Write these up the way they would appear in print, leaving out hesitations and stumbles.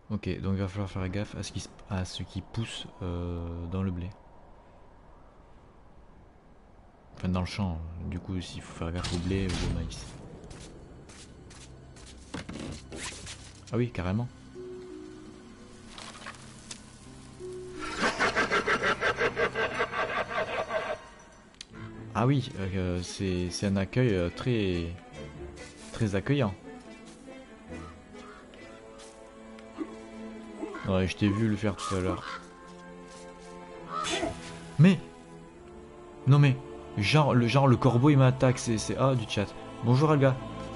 Ok, donc il va falloir faire gaffe à ce qui pousse dans le blé. Enfin dans le champ, du coup s'il faut faire gaffe au blé ou au maïs. Ah oui, carrément. Ah oui, c'est un accueil très accueillant. Ouais, je t'ai vu le faire tout à l'heure. Mais non mais genre le corbeau il m'attaque, c'est A du chat. Bonjour Alga.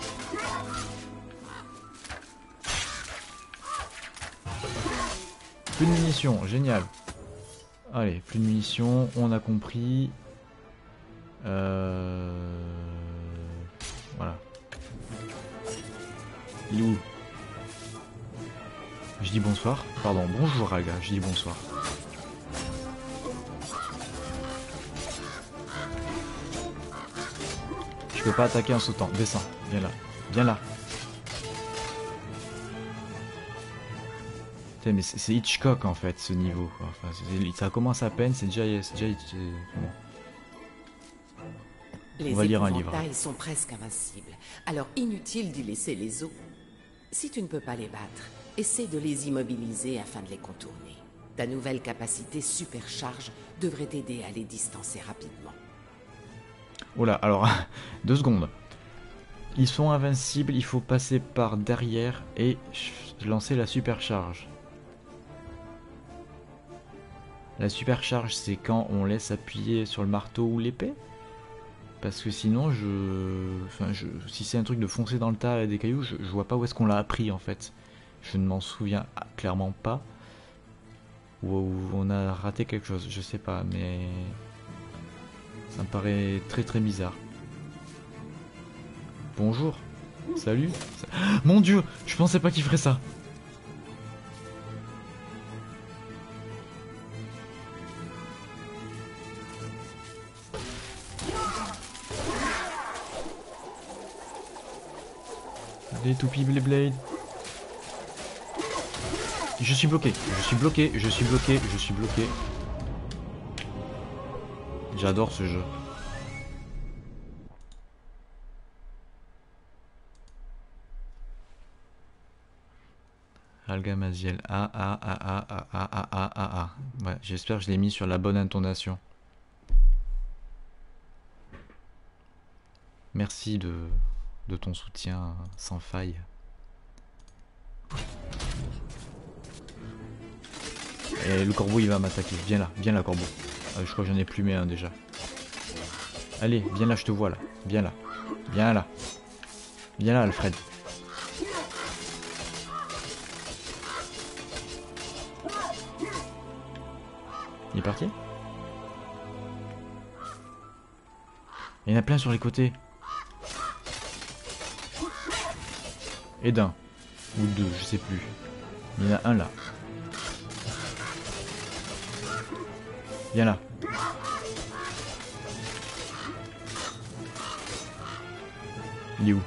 Plus de munitions, génial. Allez, plus de munitions, on a compris. Voilà. Il est où? Je dis bonsoir. Pardon, bonjour Alga, je dis bonsoir. Je peux pas attaquer en sautant. Descends, viens là. Viens là. Putain, mais c'est Hitchcock en fait ce niveau. Quoi. Enfin, ça commence à peine, c'est déjà. Bon. On va Les lire un livre. épouvantails sont presque invincibles, alors inutile d'y laisser les os. Si tu ne peux pas les battre, essaie de les immobiliser afin de les contourner. Ta nouvelle capacité supercharge devrait t'aider à les distancer rapidement. Oh là, alors, 2 secondes. Ils sont invincibles, il faut passer par derrière et lancer la supercharge. La supercharge, c'est quand on laisse appuyer sur le marteau ou l'épée? Parce que sinon, si c'est un truc de foncer dans le tas et des cailloux, je vois pas où est-ce qu'on l'a appris en fait. Je ne m'en souviens clairement pas. Ou on a raté quelque chose, je sais pas, mais ça me paraît très très bizarre. Bonjour, salut. Mon dieu, je pensais pas qu'il ferait ça. Les toupies Blade. Je suis bloqué, je suis bloqué, je suis bloqué, je suis bloqué. J'adore ce jeu. Alga Maziel. Ouais, j'espère que je l'ai mis sur la bonne intonation. Merci de ton soutien sans faille. Et le corbeau il va m'attaquer. Viens là corbeau. Je crois que j'en ai plumé un déjà. Allez, viens là, je te vois là. Viens là. Viens là. Viens là, Alfred. Il est parti? Il y en a plein sur les côtés. Et d'un. Ou deux, je sais plus. Il y en a un là. Viens là. Il est où?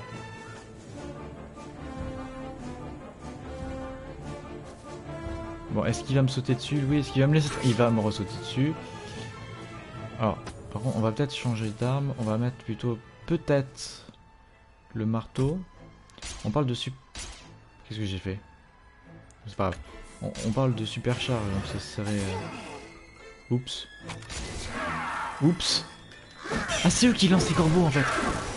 Bon, est-ce qu'il va me sauter dessus? Oui, est-ce qu'il va me laisser... Il va me ressauter dessus. Alors, par contre, on va peut-être changer d'arme. On va mettre plutôt, peut-être, le marteau. On parle de Qu'est-ce que j'ai fait? C'est pas grave. On parle de supercharge, donc ce serait... Oups. Oups. Ah, c'est eux qui lancent les corbeaux, en fait.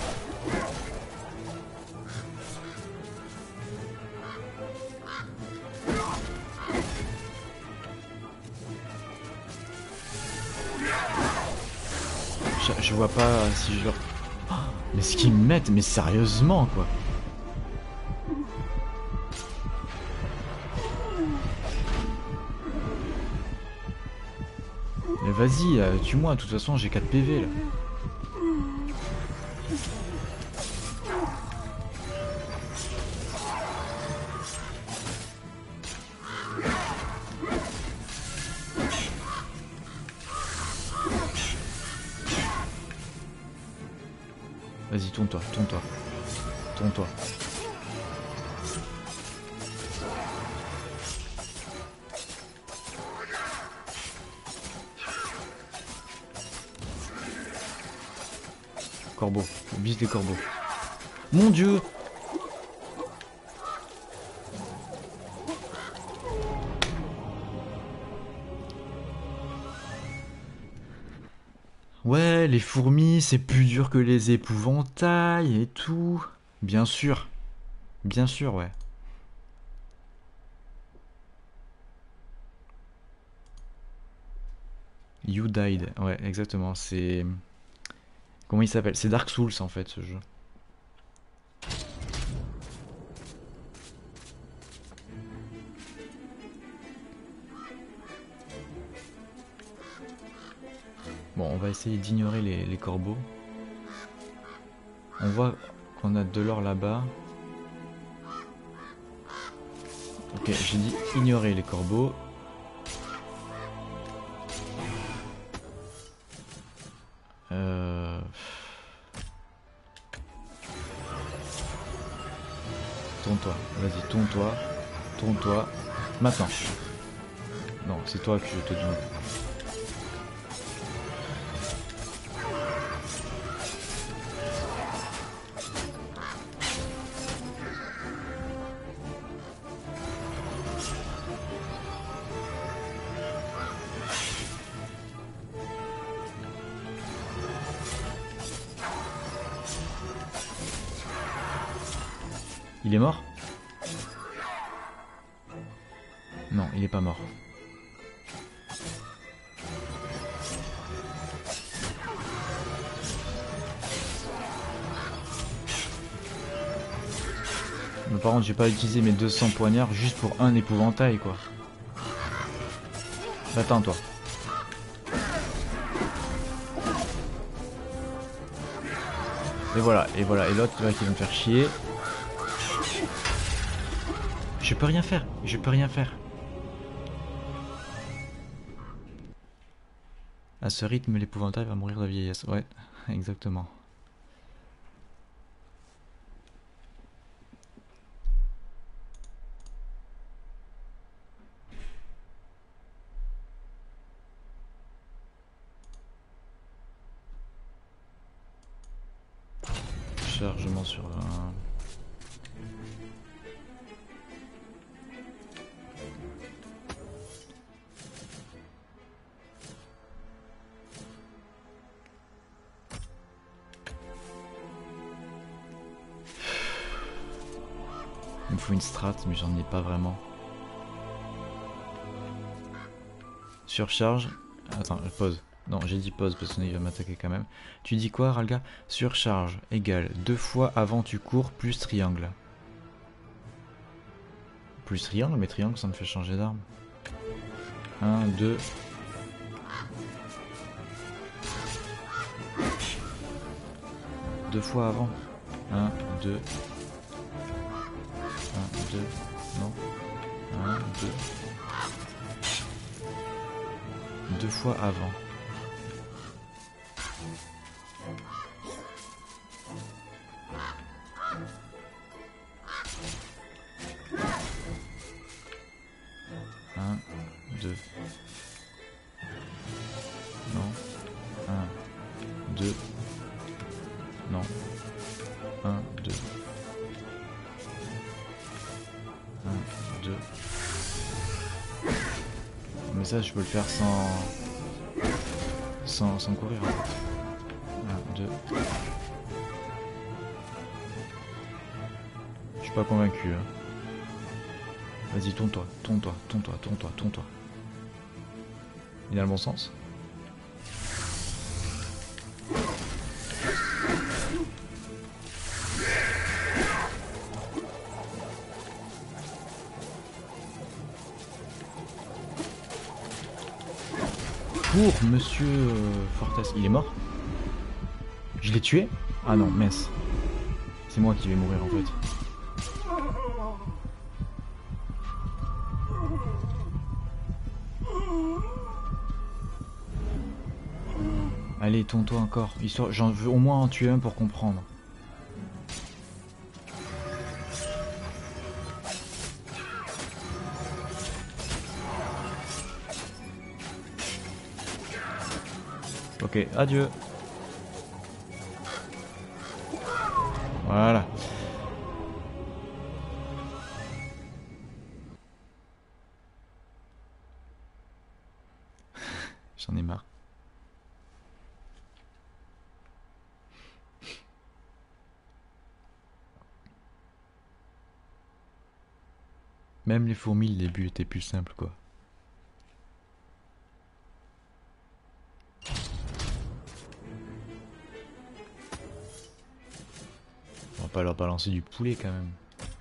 Je vois pas si je leur... Oh, mais ce qu'ils me mettent, mais sérieusement, quoi. Mais vas-y, tue-moi, de toute façon j'ai 4 PV là. Vas-y, tourne-toi, tourne-toi. Tourne-toi. corbeaux. Vise les corbeaux. Mon dieu! Ouais, les fourmis, c'est plus dur que les épouvantails et tout. Bien sûr. Bien sûr, ouais. You Died. Ouais, exactement. C'est... Comment il s'appelle? C'est Dark Souls, en fait, ce jeu. Bon, on va essayer d'ignorer les corbeaux. On voit qu'on a de l'or là-bas. Ok, j'ai dit ignorer les corbeaux. Tourne-toi, vas-y, tourne-toi. Tourne-toi. Maintenant. Non, c'est toi que je te demande. Il est mort? Non, il est pas mort. Mais par contre, j'ai pas utilisé mes 200 poignards juste pour un épouvantail, quoi. Attends, toi. Et voilà, et l'autre qui va me faire chier. Je peux rien faire, je peux rien faire. À ce rythme, l'épouvantail va mourir de vieillesse. Ouais, exactement. Chargement sur un... Il me faut une strat, mais j'en ai pas vraiment. Surcharge. Attends, pause. Non, j'ai dit pause parce qu'il va m'attaquer quand même. Tu dis quoi, Ralga? Surcharge égale 2 fois avant tu cours plus triangle. Plus triangle, mais triangle ça me fait changer d'arme. 1, 2. Deux fois avant. 1, 2. 1, 2. Non. 1, 2. 2 fois avant. Un, 2. Non. 1, 2. Non. 1, 2. 1, 2. Mais ça, je peux le faire sans courir. 1, 2. Je suis pas convaincu. Hein. Vas-y, tourne-toi, tourne-toi, tourne-toi, tourne-toi, tourne-toi. Il a le bon sens? Pour Monsieur Fortas. Il est mort? Je l'ai tué? Ah non, mince. C'est moi qui vais mourir en fait. Allez, tourne-toi encore. Histoire, j'en veux au moins en tuer un pour comprendre. Ok, adieu. Voilà. J'en ai marre. Même les fourmis, le début était plus simple, quoi. On va pas leur balancer du poulet, quand même.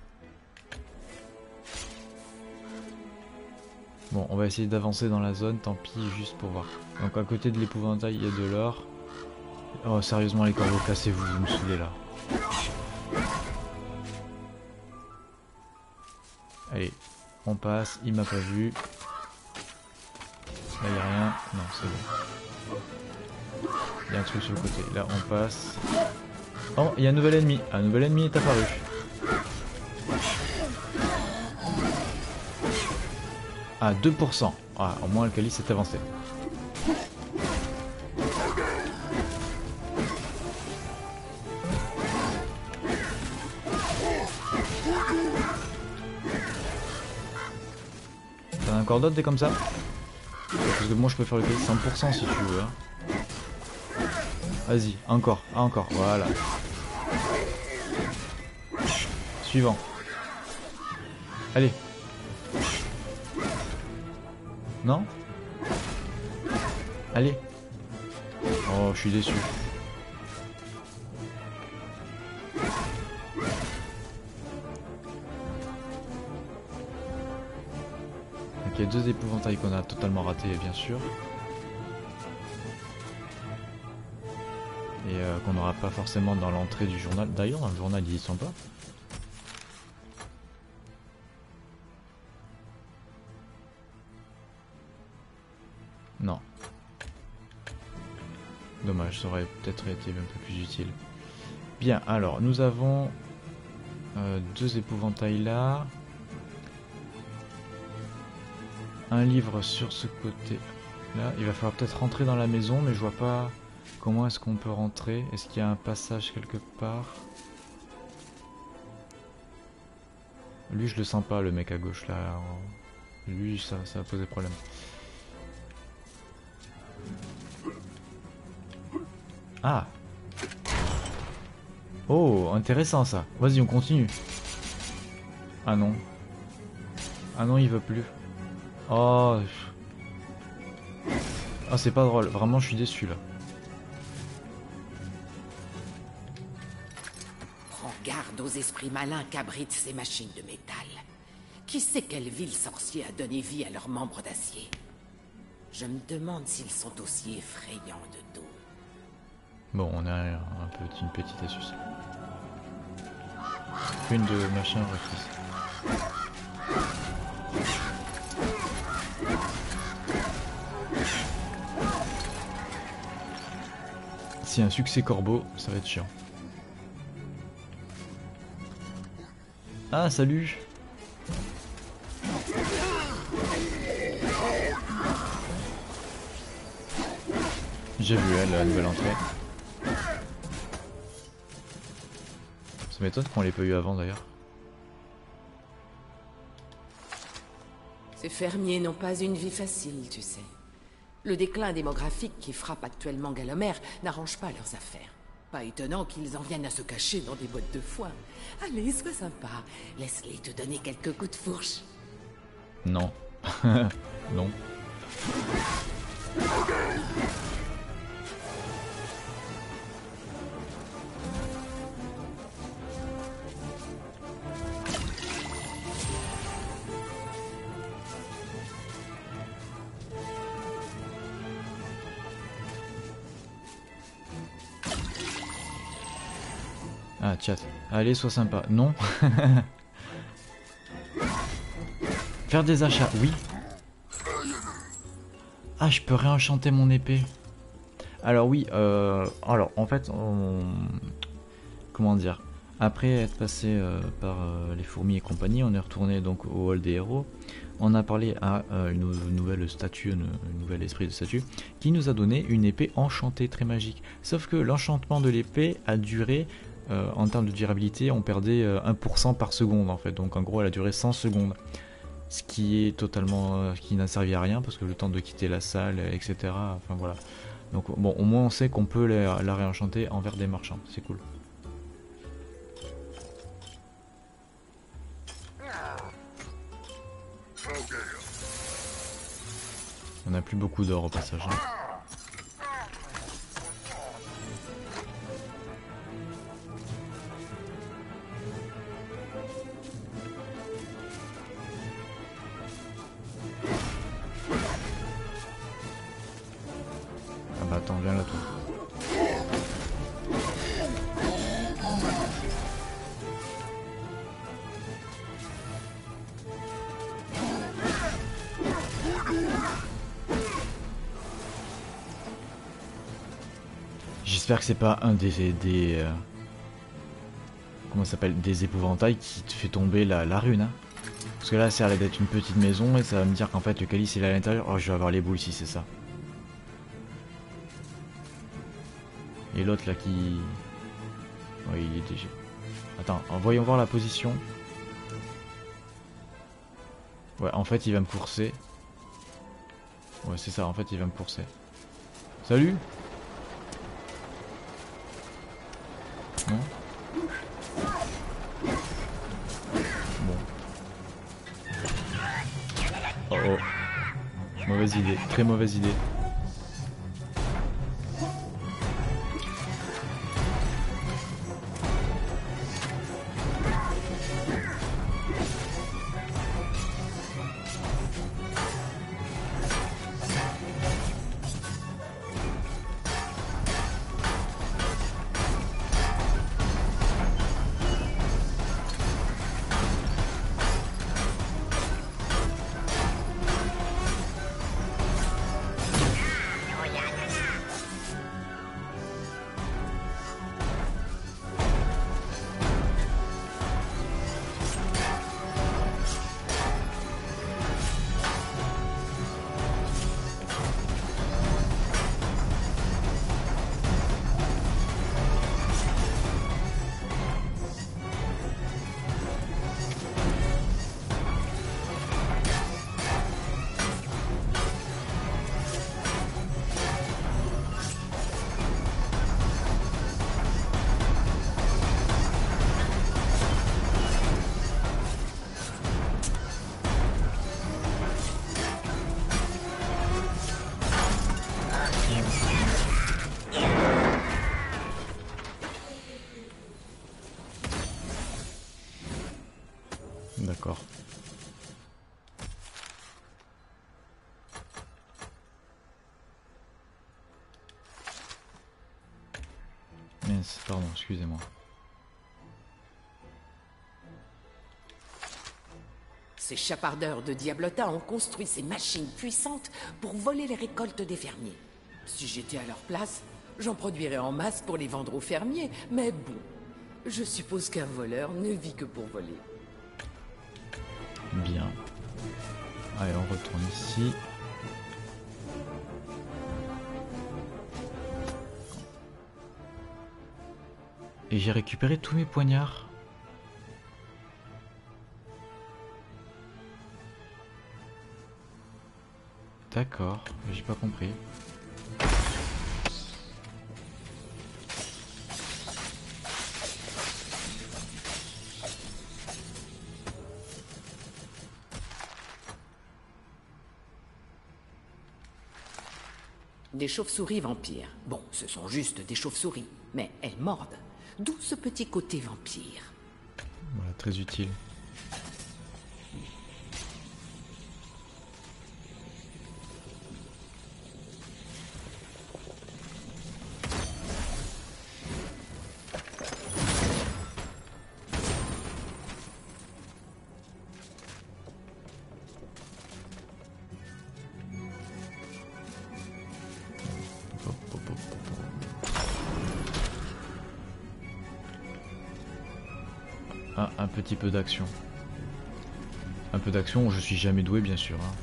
Bon, on va essayer d'avancer dans la zone, tant pis, juste pour voir. Donc à côté de l'épouvantail, il y a de l'or. Oh, sérieusement, les corbeaux, cassez-vous, vous me saoulez là. Allez, on passe, il m'a pas vu. Là, il n'y a rien. Non, c'est bon. Il y a un truc sur le côté. Là, on passe. Oh, il y a un nouvel ennemi. Un nouvel ennemi est apparu. Ah, 2%. Ah, au moins, Alcali s'est avancé. T'en as encore d'autres des comme ça? Parce que moi, je peux faire le Kali 100% si tu veux. Hein. Vas-y, encore, encore, voilà. Suivant. Allez. Non? Allez. Oh, je suis déçu. Donc il y a deux épouvantails qu'on a totalement ratés, bien sûr. Et qu'on n'aura pas forcément dans l'entrée du journal. D'ailleurs, dans le journal, ils y sont pas. Non. Dommage, ça aurait peut-être été un peu plus utile. Bien, alors, nous avons deux épouvantails là. Un livre sur ce côté là. Il va falloir peut-être rentrer dans la maison, mais je vois pas comment est-ce qu'on peut rentrer. Est-ce qu'il y a un passage quelque part? Lui, je le sens pas, le mec à gauche là. Lui, ça va poser problème. Ah! Oh, intéressant ça. Vas-y, on continue. Ah non. Ah non, il veut plus. Oh. Ah, c'est pas drôle. Vraiment, je suis déçu là. Prends garde aux esprits malins qu'abritent ces machines de métal. Qui sait quel vil sorcier a donné vie à leurs membres d'acier? Je me demande s'ils sont aussi effrayants de dos. Bon, on a une petite astuce. Une de machin refuse. Si un succès corbeau, ça va être chiant. Ah, salut! J'ai vu elle, la nouvelle entrée. Ça m'étonne qu'on l'ait pas eu avant d'ailleurs. Ces fermiers n'ont pas une vie facile, tu sais. Le déclin démographique qui frappe actuellement Galomer n'arrange pas leurs affaires. Pas étonnant qu'ils en viennent à se cacher dans des boîtes de foin. Allez, sois sympa. Laisse-les te donner quelques coups de fourche. Non. Non. Ah, chat. Allez, sois sympa. Non. Faire des achats, oui. Ah, je peux réenchanter mon épée. Alors oui, alors en fait, comment dire, après être passé par les fourmis et compagnie, on est retourné donc au hall des héros. On a parlé à une nouvelle statue, un nouvel esprit de statue, qui nous a donné une épée enchantée très magique. Sauf que l'enchantement de l'épée a duré en termes de durabilité, on perdait 1% par seconde en fait. Donc en gros, elle a duré 100 secondes. Ce qui est totalement, qui n'a servi à rien parce que le temps de quitter la salle, etc. Enfin voilà. Donc bon, au moins on sait qu'on peut la réenchanter envers des marchands. C'est cool. On n'a plus beaucoup d'or au passage. Hein. Ah bah attends, viens là toi. J'espère que c'est pas un des comment ça s'appelle, des épouvantails qui te fait tomber la rune. Hein. Parce que là, ça a l'air d'être une petite maison et ça va me dire qu'en fait le calice il est à l'intérieur. Oh, je vais avoir les boules si c'est ça. Et l'autre là qui... Oui, il est déjà... Attends, voyons voir la position. Ouais, en fait il va me courser. Ouais, c'est ça, en fait il va me courser. Salut. Non. Bon. Oh oh. Mauvaise idée, très mauvaise idée. D'accord. Mince, pardon, excusez-moi. Ces chapardeurs de Diablota ont construit ces machines puissantes pour voler les récoltes des fermiers. Si j'étais à leur place, j'en produirais en masse pour les vendre aux fermiers, mais bon, je suppose qu'un voleur ne vit que pour voler. Bien. Allez, on retourne ici. Et j'ai récupéré tous mes poignards. D'accord, j'ai pas compris. Des chauves-souris vampires. Bon, ce sont juste des chauves-souris, mais elles mordent. D'où ce petit côté vampire. Voilà, très utile. Ah, un petit peu d'action. Un peu d'action où je suis jamais doué, bien sûr. Hein.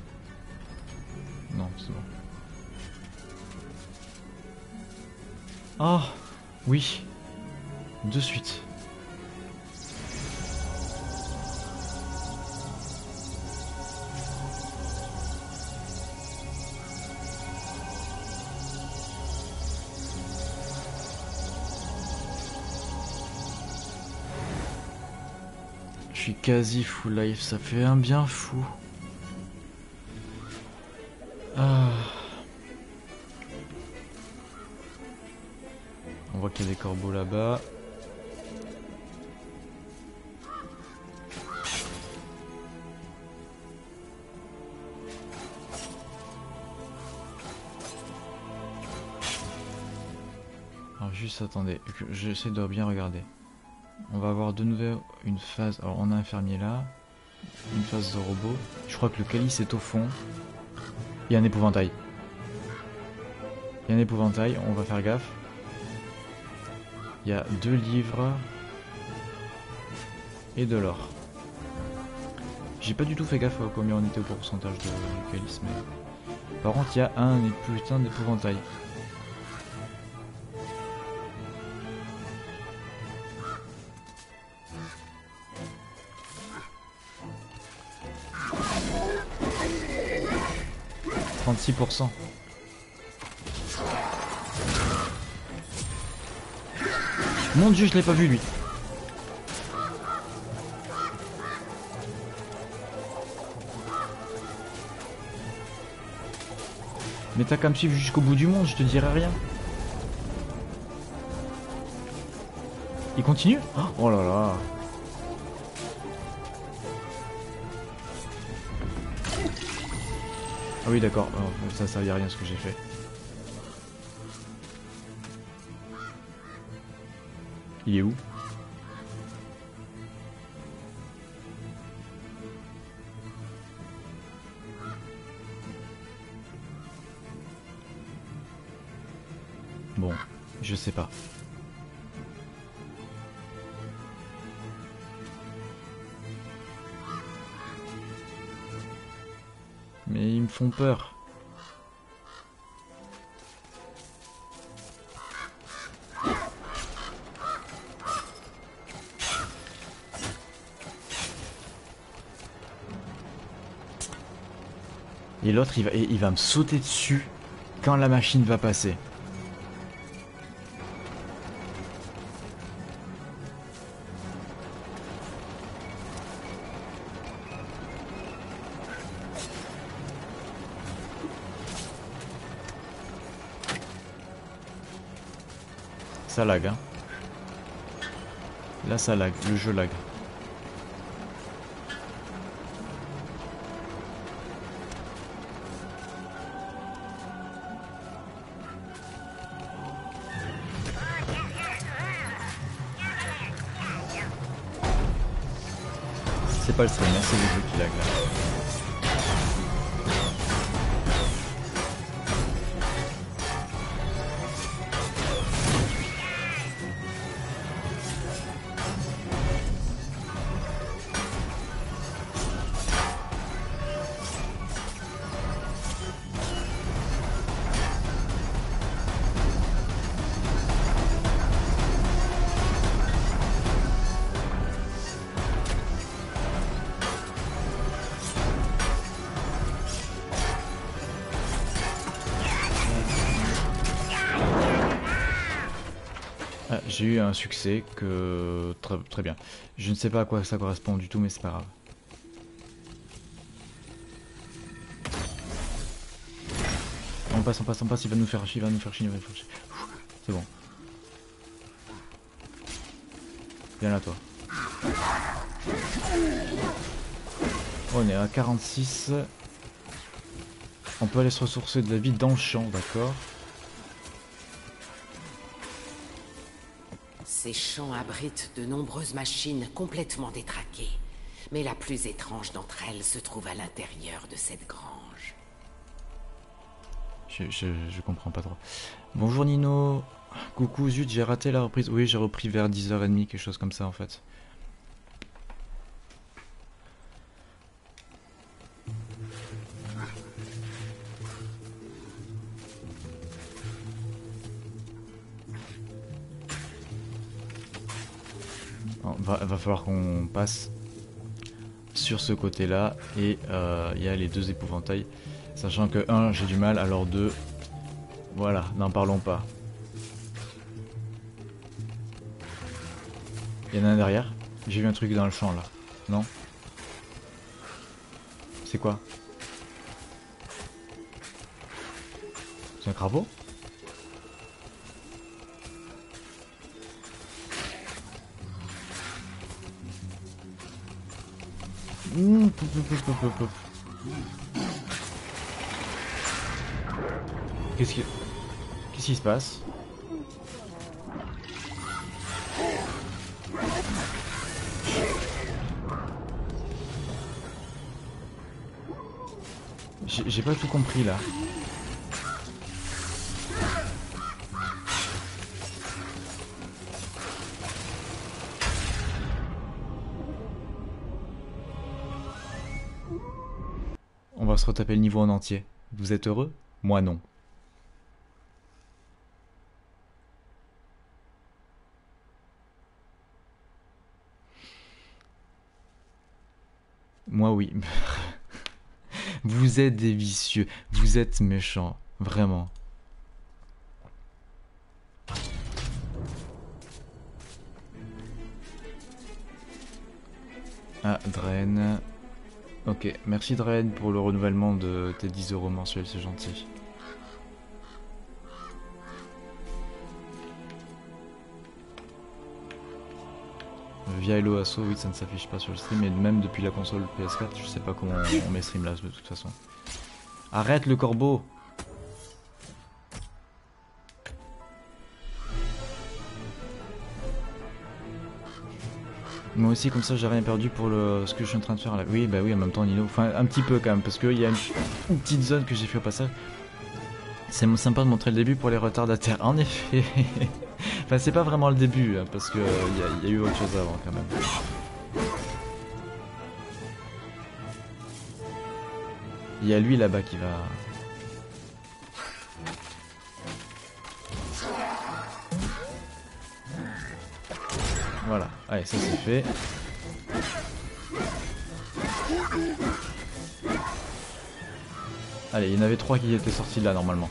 Non, c'est bon. Oh, oui. De suite. Je suis quasi full life, ça fait un bien fou. Ah. On voit qu'il y a des corbeaux là-bas. Alors juste attendez, j'essaie de bien regarder. On va avoir de nouveau une phase. Alors on a un fermier là. Une phase de robot. Je crois que le calice est au fond. Il y a un épouvantail. Il y a un épouvantail, on va faire gaffe. Il y a 2 livres. Et de l'or. J'ai pas du tout fait gaffe à combien on était au pourcentage du calice. Mais... Par contre il y a un putain d'épouvantail. « 36%. Mon dieu, je l'ai pas vu lui. Mais t'as qu'à me suivre jusqu'au bout du monde, je te dirai rien. Il continue? Oh là là. Ah oui d'accord, ça servait à rien ce que j'ai fait. Il est où? Bon, je sais pas. Mais ils me font peur. Et l'autre, il va me sauter dessus quand la machine va passer. Ça lag, hein. Là, ça lag, le jeu lag. C'est pas le stream, hein, c'est le jeu qui lag là. Ah, j'ai eu un succès que... Très bien. Je ne sais pas à quoi ça correspond du tout, mais c'est pas grave. On passe, il va nous faire chier, C'est bon. Viens là, toi. On est à 46. On peut aller se ressourcer de la vie dans le champ, d'accord. Ces champs abritent de nombreuses machines complètement détraquées. Mais la plus étrange d'entre elles se trouve à l'intérieur de cette grange. Je comprends pas trop. Bonjour Nino. Coucou, zut, j'ai raté la reprise. Oui, j'ai repris vers 10h30, quelque chose comme ça en fait. va falloir qu'on passe sur ce côté là et il y a les deux épouvantails, sachant que 1 j'ai du mal, alors 2 voilà, n'en parlons pas. Il y en a un derrière, j'ai vu un truc dans le champ là, non? C'est quoi? C'est un crapaud? Pouf, pouf, pouf, pouf, pouf. Qu'est-ce qui se passe? J'ai pas tout compris là. On va se retaper le niveau en entier. Vous êtes heureux? Moi non. Moi oui. Vous êtes des vicieux. Vous êtes méchants. Vraiment. Ah, Drain. Ok, merci Drain pour le renouvellement de tes 10 € mensuels, c'est gentil. Via Hello Asso, oui, ça ne s'affiche pas sur le stream, et même depuis la console PS4, je sais pas comment on met Streamlabs de toute façon. Arrête le corbeau! Moi aussi, comme ça, j'ai rien perdu pour ce que je suis en train de faire là. Oui, bah oui, en même temps, Nino. Enfin, un petit peu quand même, parce qu'il y a une petite zone que j'ai fait au passage. C'est sympa de montrer le début pour les retardataires. En effet. Enfin, c'est pas vraiment le début, hein, parce que y a eu autre chose avant quand même. Il y a lui là-bas qui va... Voilà, allez, ça c'est fait. Allez, il y en avait 3 qui étaient sortis là normalement.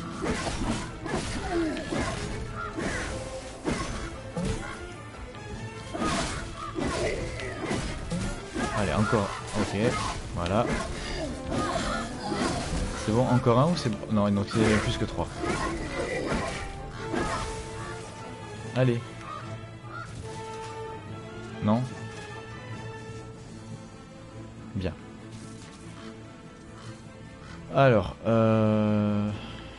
Allez, encore. Ok, voilà. C'est bon, encore un ou c'est bon? Non, donc c'est plus que 3. Allez. Non? Bien. Alors, ah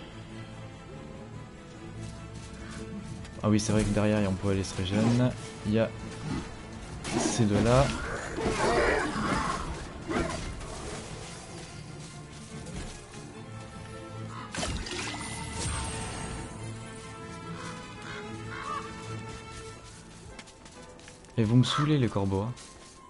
oui, c'est vrai que derrière on peut aller se régénérer. Il y a ces deux-là. Et vous me saoulez les corbeaux. Hein.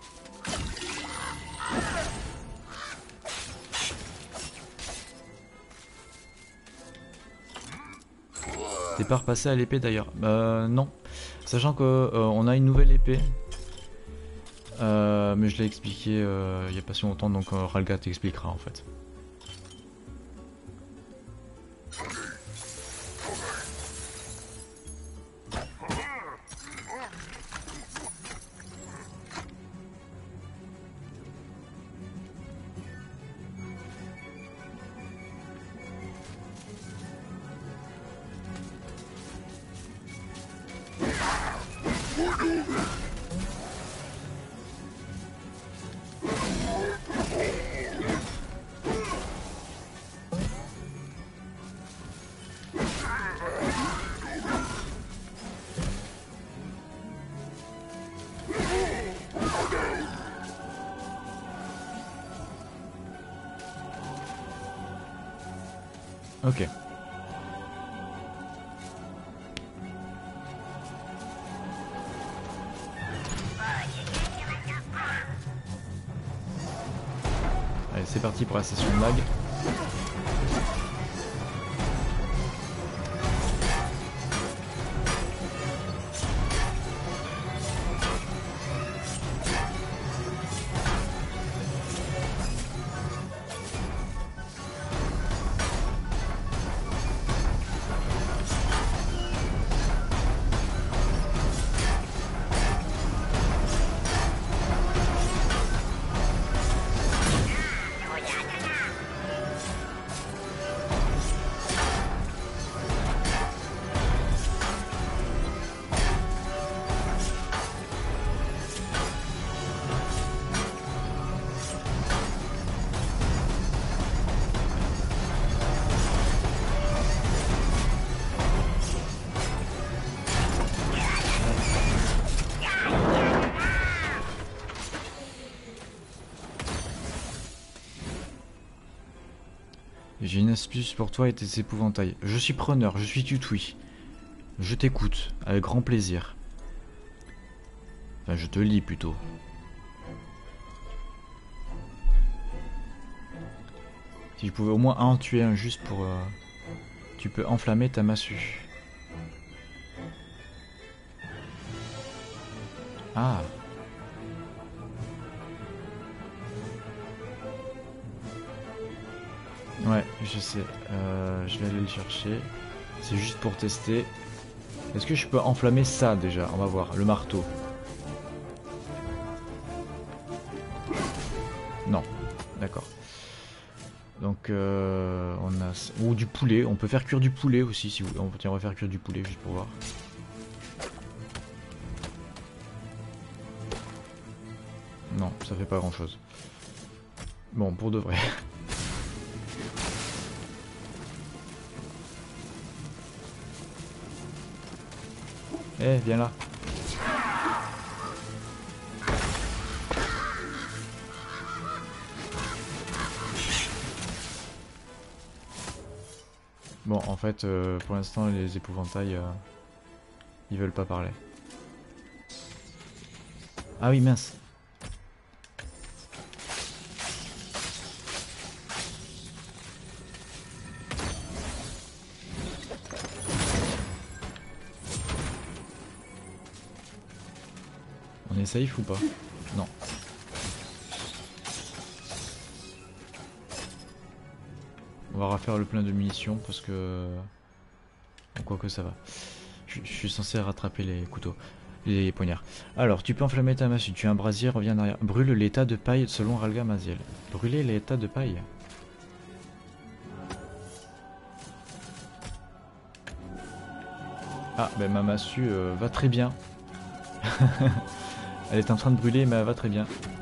T'es pas repassé à l'épée d'ailleurs? Non. Sachant que on a une nouvelle épée. Mais je l'ai expliqué il y a pas si longtemps, donc Ralga t'expliquera en fait. Ok. Allez, c'est parti pour la session de lag. J'ai une astuce pour toi et tes épouvantails. Je suis preneur, je suis tutui. Je t'écoute, avec grand plaisir. Enfin, je te lis plutôt. Si je pouvais au moins en tuer un juste pour... Tu peux enflammer ta massue. Ah. Ouais, je sais. Je vais aller le chercher. C'est juste pour tester. Est-ce que je peux enflammer ça déjà? On va voir. Le marteau. Non. D'accord. Donc on a... Ou du poulet. On peut faire cuire du poulet aussi si vous... Tiens, on va faire cuire du poulet juste pour voir. Non, ça fait pas grand chose. Bon, pour de vrai. Eh, viens là. Bon, en fait, pour l'instant, les épouvantails, ils veulent pas parler. Ah oui, mince. On est safe ou pas? Non. On va refaire le plein de munitions parce que... Quoi que ça va. Je suis censé rattraper les couteaux. Les poignards. Alors, tu peux enflammer ta massue. Tu as un brasier, reviens en arrière. Brûle les tas de paille selon Ralga Maziel. Brûler les tas de paille. Ah, ben ma massue va très bien. Elle est en train de brûler, mais elle va très bien.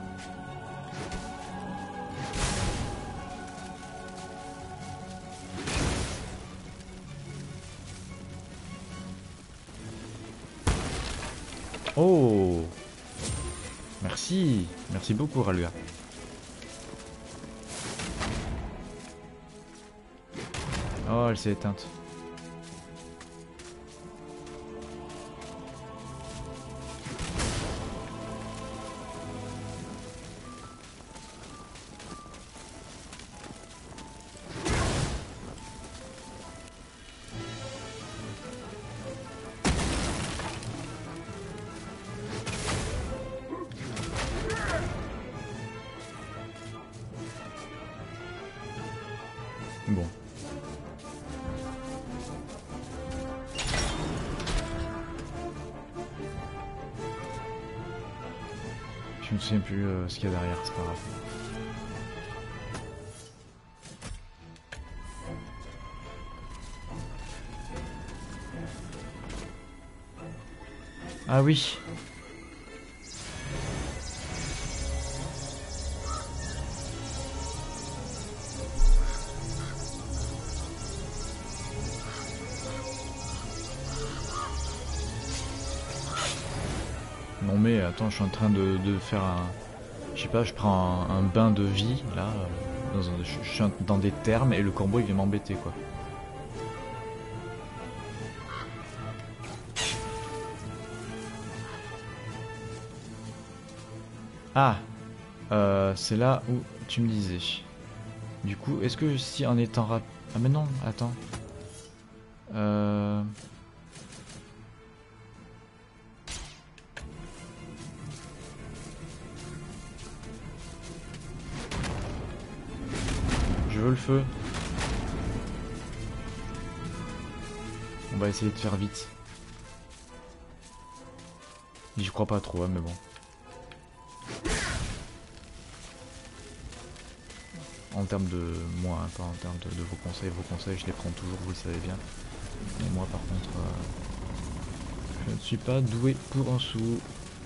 Oh! Merci! Merci beaucoup, Ralga. Oh, elle s'est éteinte. Bon. Je me souviens plus ce qu'il y a derrière, c'est pas grave. Ah oui. Non mais attends, je suis en train de faire un... Je sais pas, je prends un bain de vie, là. Je suis dans des termes et le corbeau il vient m'embêter quoi. Ah, c'est là où tu me disais. Du coup, est-ce que si en étant rapide... Ah mais non, attends. Je veux le feu. On va essayer de faire vite. J'y crois pas trop, hein, mais bon. En termes de moi, hein, pas en termes de vos conseils je les prends toujours, vous le savez bien. Mais moi par contre, je ne suis pas doué pour un sou.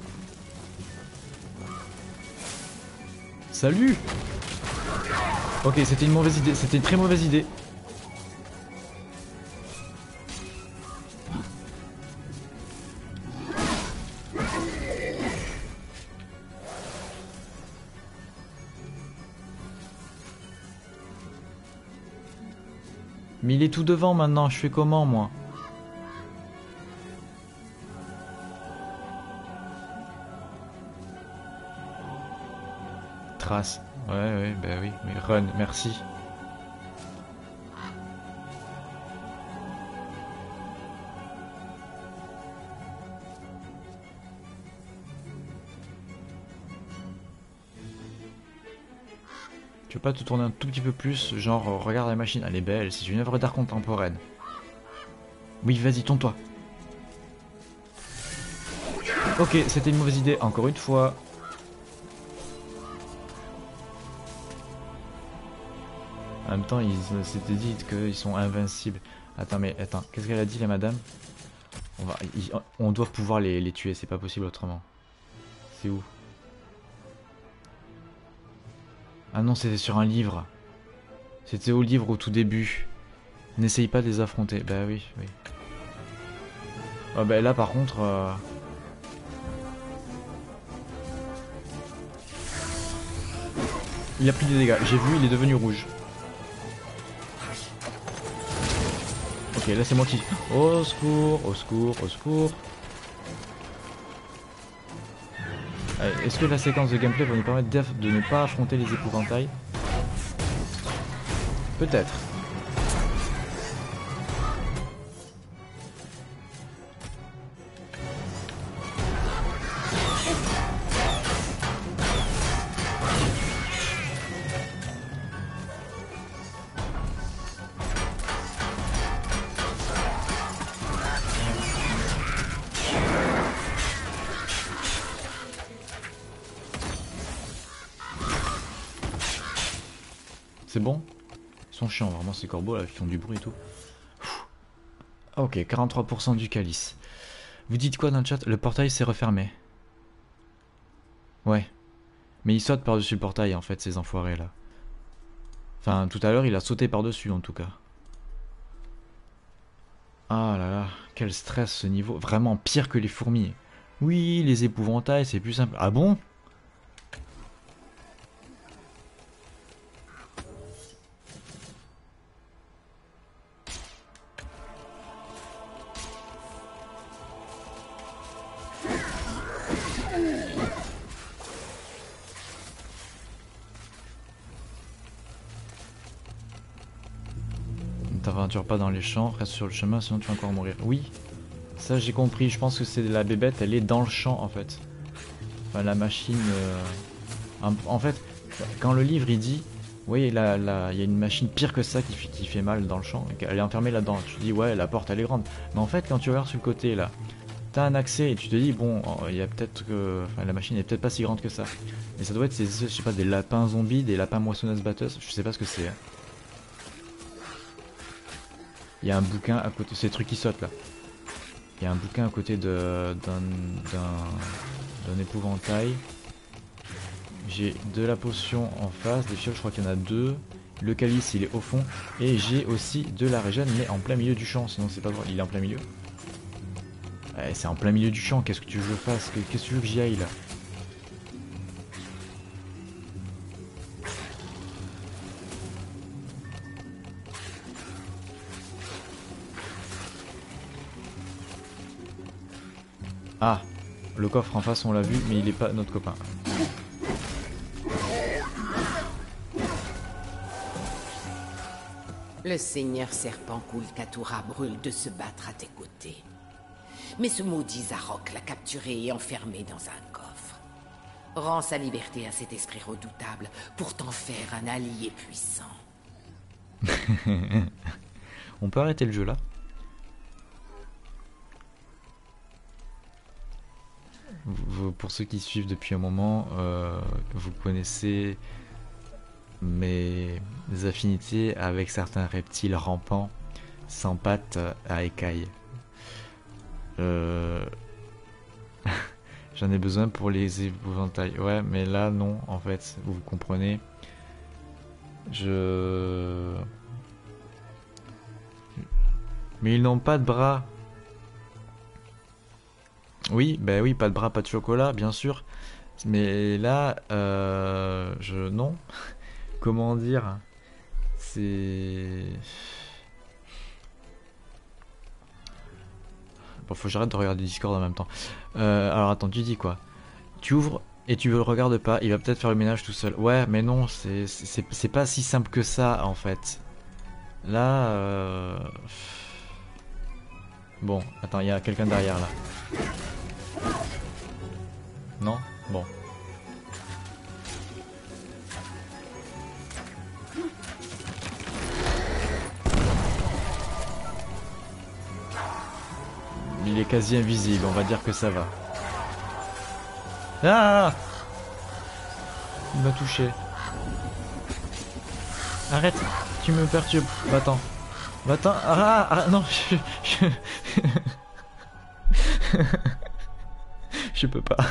Salut! Ok, c'était une mauvaise idée, c'était une très mauvaise idée. Mais il est tout devant maintenant, je fais comment moi? Trace. Ouais, bah oui, mais run, merci. Tu veux pas te tourner un tout petit peu plus? Genre, regarde la machine, elle est belle, c'est une œuvre d'art contemporaine. Oui, vas-y, tourne-toi. Ok, c'était une mauvaise idée, encore une fois. En même temps, ils s'étaient dit qu'ils sont invincibles. Attends, mais attends, qu'est-ce qu'elle a dit, la madame? On doit pouvoir les tuer, c'est pas possible autrement. C'est où? Ah non, c'était sur un livre. C'était au livre au tout début. N'essaye pas de les affronter. Bah oui, oui. Ah bah là par contre... Il a pris des dégâts. J'ai vu, il est devenu rouge. Ok, là c'est moi qui... Au secours, au secours, au secours. Est-ce que la séquence de gameplay va nous permettre de ne pas affronter les épouvantails? Peut-être. C'est bon? Ils sont chiants, vraiment, ces corbeaux là qui font du bruit et tout. Ok, 43% du calice. Vous dites quoi dans le chat? Le portail s'est refermé. Ouais. Mais ils sautent par-dessus le portail en fait, ces enfoirés là. Enfin, tout à l'heure, il a sauté par-dessus en tout cas. Ah là là, quel stress ce niveau. Vraiment pire que les fourmis. Oui, les épouvantails, c'est plus simple. Ah bon? Ne t'aventure pas dans les champs, reste sur le chemin, sinon tu vas encore mourir. Oui, ça j'ai compris. Je pense que c'est la bébête, elle est dans le champ en fait. Enfin, la machine. En fait, quand le livre il dit, oui, il y a une machine pire que ça qui fait mal dans le champ, elle est enfermée là-dedans. Tu te dis, ouais, la porte elle est grande. Mais en fait, quand tu regardes sur le côté là, t'as un accès et tu te dis, bon, il y a peut-être que. Enfin, la machine est peut-être pas si grande que ça. Mais ça doit être, je sais pas, des lapins zombies, des lapins moissonneuses-batteuses, je sais pas ce que c'est. Il y a un bouquin à côté, c'est le truc qui saute là. Il y a un bouquin à côté d'un épouvantail. J'ai de la potion en face, des fioles, je crois qu'il y en a deux. Le calice il est au fond. Et j'ai aussi de la régène mais en plein milieu du champ, sinon c'est pas vrai. Il est en plein milieu. Ouais, c'est en plein milieu du champ, qu'est-ce que tu veux que je fasse? Qu'est-ce que tu veux que j'y aille là? Ah, le coffre en face on l'a vu mais il est pas notre copain. Le seigneur serpent Kulkatura brûle de se battre à tes côtés. Mais ce maudit Zarok l'a capturé et enfermé dans un coffre. Rends sa liberté à cet esprit redoutable pour t'en faire un allié puissant. On peut arrêter le jeu là? Pour ceux qui suivent depuis un moment, vous connaissez mes affinités avec certains reptiles rampants sans pattes à écailles. J'en ai besoin pour les épouvantails. Ouais, mais là non, en fait, vous comprenez. Mais ils n'ont pas de bras. Oui, bah oui, pas de bras, pas de chocolat, bien sûr. Mais là, non. Comment dire? C'est... Bon, faut que j'arrête de regarder Discord en même temps. Alors attends, tu dis quoi? Tu ouvres et tu le regardes pas, il va peut-être faire le ménage tout seul. Ouais, mais non, c'est pas si simple que ça en fait. Là, bon, attends, il y a quelqu'un derrière là. Non? Bon. Il est quasi invisible, on va dire que ça va. Ah! Il m'a touché. Arrête, tu me perturbes. Va-t'en. Va-t'en. Non, je peux pas.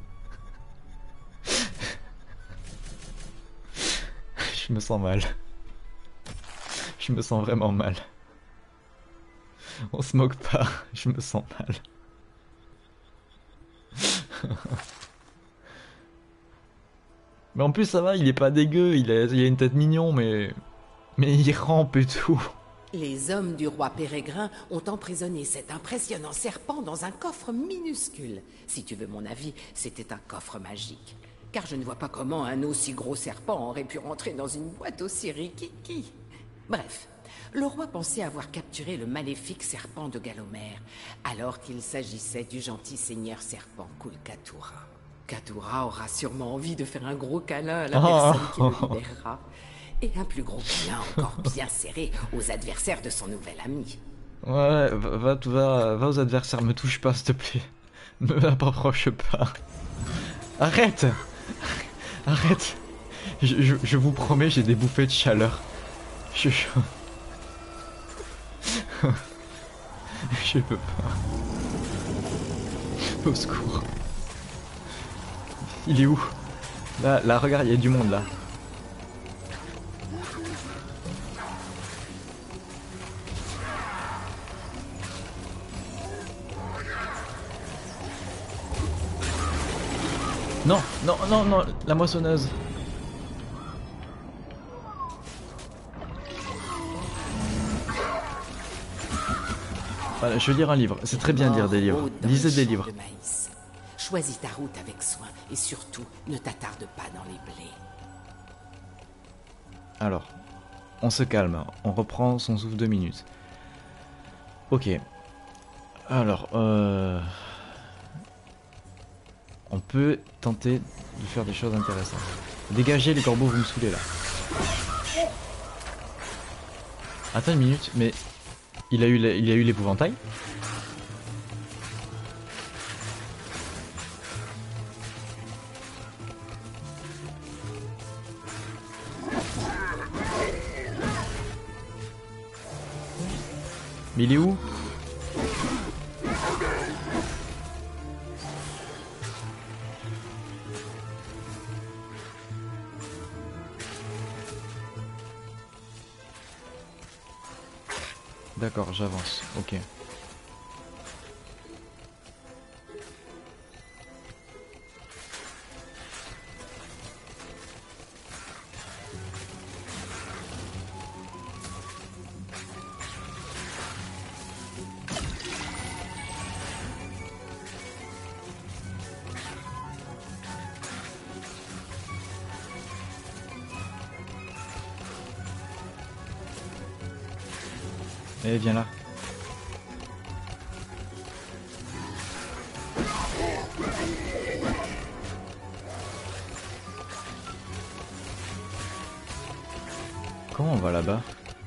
Je me sens mal. Je me sens vraiment mal. On se moque pas, je me sens mal. Mais en plus ça va, il est pas dégueu, il a une tête mignon, mais il rampe et tout. Les hommes du roi Pérégrin ont emprisonné cet impressionnant serpent dans un coffre minuscule. Si tu veux mon avis, c'était un coffre magique. Car je ne vois pas comment un aussi gros serpent aurait pu rentrer dans une boîte aussi rikiki. Bref, le roi pensait avoir capturé le maléfique serpent de Galomère, alors qu'il s'agissait du gentil seigneur serpent Kulkatura. Katura aura sûrement envie de faire un gros câlin à la personne qui le libérera. Et un plus gros câlin encore bien serré aux adversaires de son nouvel ami. Ouais, va aux adversaires, me touche pas s'il te plaît. Me approche pas. Arrête! Arrête! Je vous promets, j'ai des bouffées de chaleur. Je peux pas. Au secours. Il est où? Là, regarde, il y a du monde là. Non, non, non, non, la moissonneuse. Voilà, je vais lire un livre. C'est très bien de lire des livres. Lisez des livres. Choisis ta route avec soin et surtout, ne t'attarde pas dans les blés. Alors, on se calme. On reprend son souffle 2 minutes. Ok. Alors, on peut tenter de faire des choses intéressantes. Dégagez les corbeaux, vous me saoulez là. Attends une minute, mais il a eu l'épouvantail? Mais il est où? D'accord, j'avance, ok. Eh, viens là. Comment on va là-bas?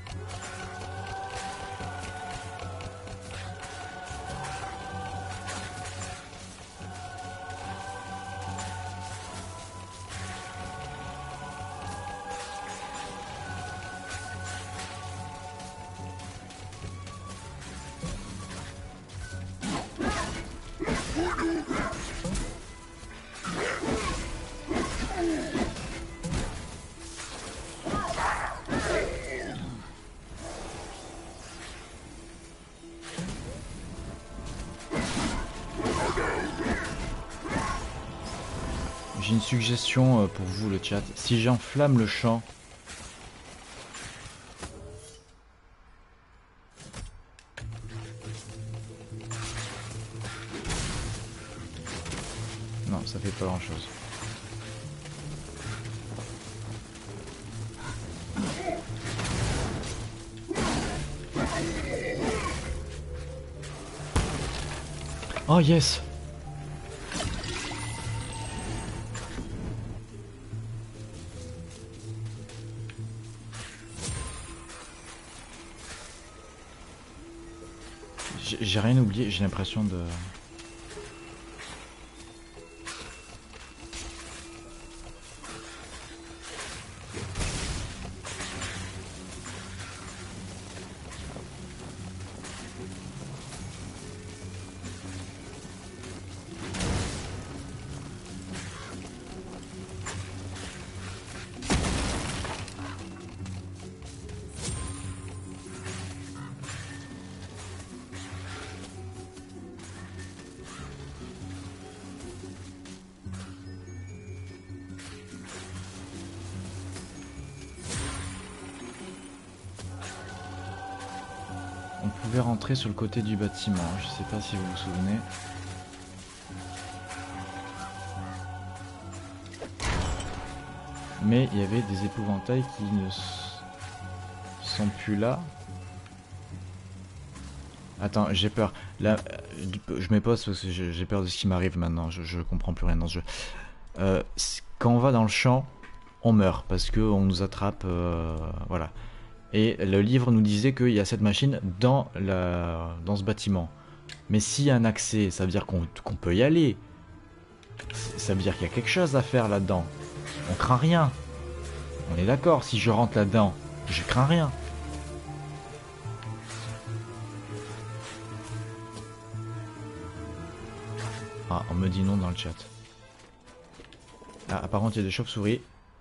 J'ai une suggestion pour vous le chat. Si j'enflamme le champ, ça fait pas grand chose. Oh yes! J'ai rien oublié, j'ai l'impression de... On pouvait rentrer sur le côté du bâtiment, je sais pas si vous vous souvenez. Mais il y avait des épouvantails qui ne sont plus là. Attends, j'ai peur. Là, je m'épose parce que j'ai peur de ce qui m'arrive maintenant. Je comprends plus rien dans ce jeu. Quand on va dans le champ, on meurt parce qu'on nous attrape. Voilà. Et le livre nous disait qu'il y a cette machine dans ce bâtiment. Mais s'il y a un accès, ça veut dire qu'on peut y aller. Ça veut dire qu'il y a quelque chose à faire là-dedans. On craint rien. On est d'accord, si je rentre là-dedans, je crains rien. Ah, on me dit non dans le chat. Ah, apparemment il y a des chauves-souris.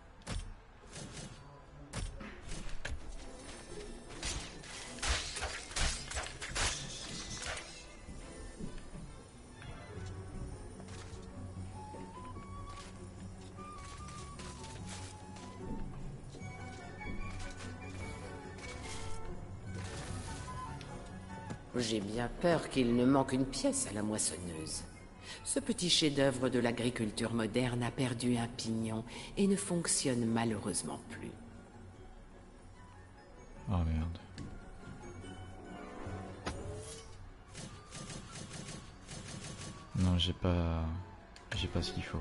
J'ai bien peur qu'il ne manque une pièce à la moissonneuse. Ce petit chef-d'œuvre de l'agriculture moderne a perdu un pignon et ne fonctionne malheureusement plus. Oh merde. Non, j'ai pas ce qu'il faut.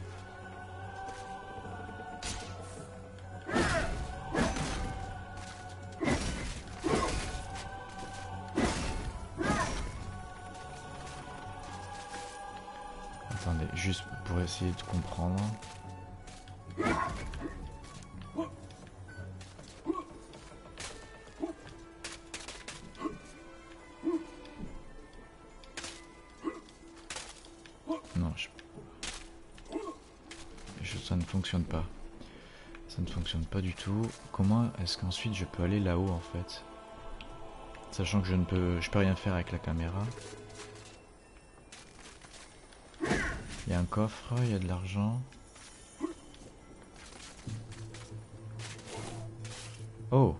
Attendez, juste pour essayer de comprendre. Non, ça ne fonctionne pas. Ça ne fonctionne pas du tout. Comment est-ce qu'ensuite je peux aller là-haut en fait? Sachant que je peux rien faire avec la caméra. Il y a un coffre, il y a de l'argent. Oh!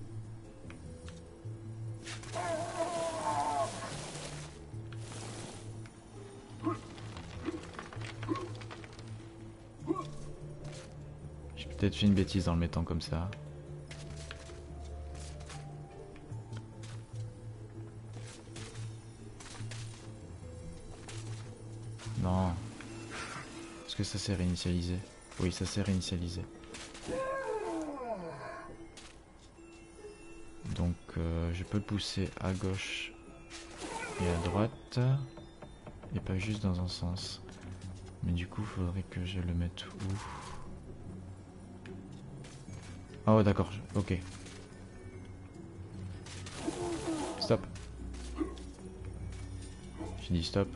J'ai peut-être fait une bêtise en le mettant comme ça. Non. Est-ce que ça s'est réinitialisé? Oui, ça s'est réinitialisé. Donc je peux le pousser à gauche et à droite. Et pas juste dans un sens. Mais du coup, faudrait que je le mette où? Oh d'accord, ok. Stop. J'ai dit stop.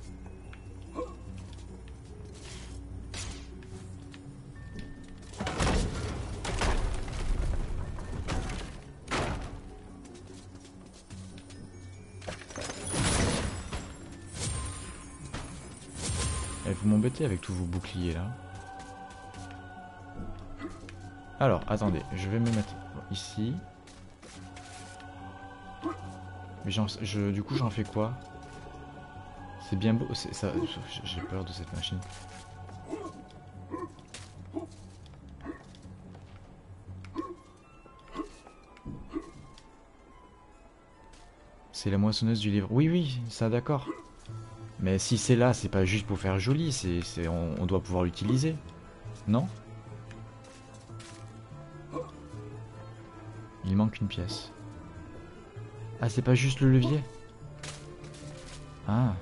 Et vous m'embêtez avec tous vos boucliers là. Alors, attendez, je vais me mettre ici. Mais du coup, j'en fais quoi? C'est bien beau, ça. J'ai peur de cette machine. C'est la moissonneuse du livre. Oui, oui, ça d'accord. Mais si c'est là, c'est pas juste pour faire joli, on doit pouvoir l'utiliser. Non? Il manque une pièce. Ah, c'est pas juste le levier? Ah.